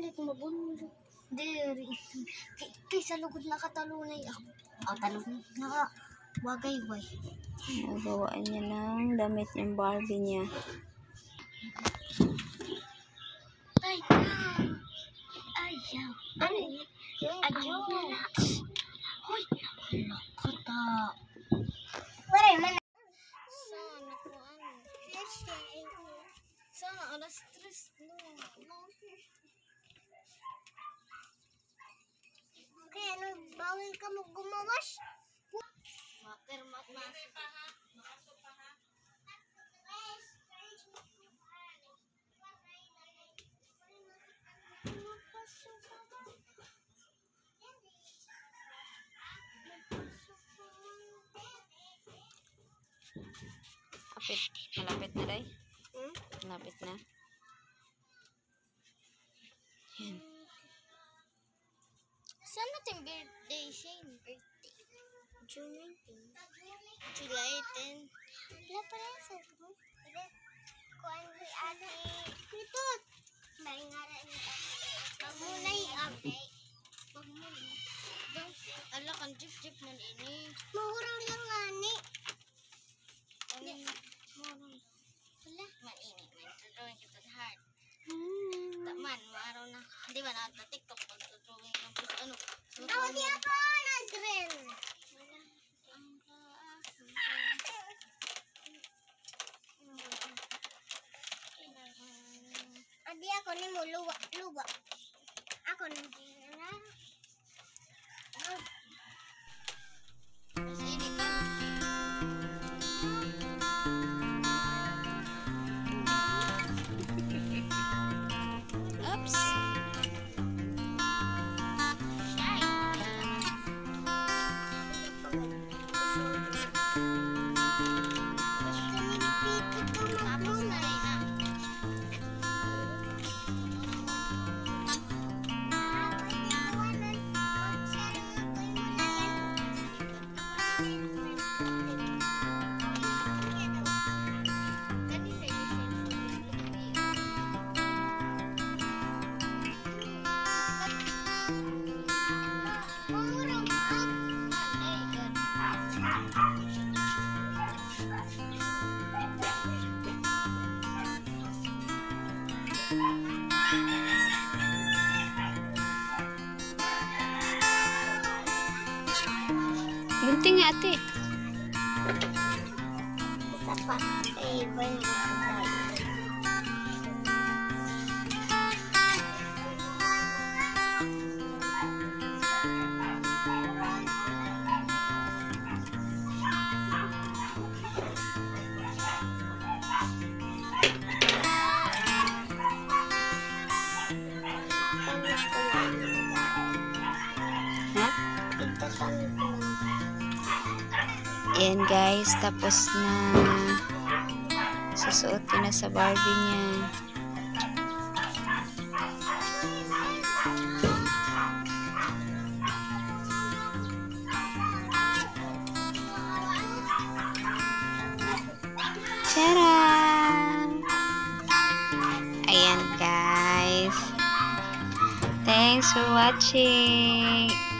Like mabundok. Dere ito. Kaysa lugod na katalunay ako. Talunay na wagay way. Nagawaan niya ng damit yung Barbie niya. Ay, ayaw. Ano yun? Ayaw. Hoy, lakota. Wala man. Sana ko ano. Sana alas 3 no. Okay, ano, bawal ka mo gumawas? Makermat na. Malapit na day? Malapit na. Yan. Saan natin birthday, Shane? Birthday. June 19. July 10. Wala pala sa mo. Kuan si ate. Ito. May nga rin ito. Magmulay update. Magmulay. Ala kang jeep man ini. Mahurang lang ani. Mahurang. Wala. Mainit. May drawing kita sa heart. Taman, maaraw na. Di ba na TikTok pag-drawing ng ano? Di ako nag-grill. Adi ako ni mo luwa. Ako ni na. Oops. Gunting nga ate. Isa pa. Iba yung Ayan guys, tapos na. Susuot ko na sa Barbie niya. Tcharam! Ayan guys. Thanks for watching.